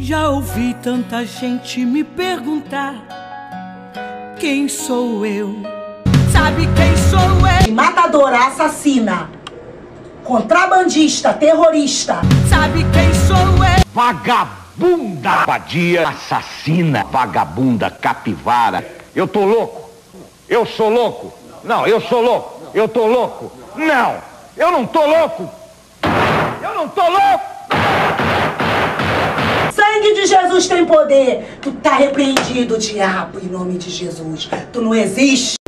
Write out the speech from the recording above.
Já ouvi tanta gente me perguntar quem sou eu. Sabe quem sou eu? Matadora, assassina, contrabandista, terrorista. Sabe quem sou eu? Vagabunda, vadia, assassina, vagabunda, capivara. Eu tô louco? Eu sou louco? Não, eu sou louco. Eu tô louco? Não, eu não tô louco. Eu não tô louco. Sangue de Jesus tem poder. Tu tá repreendido, diabo, em nome de Jesus. Tu não existe.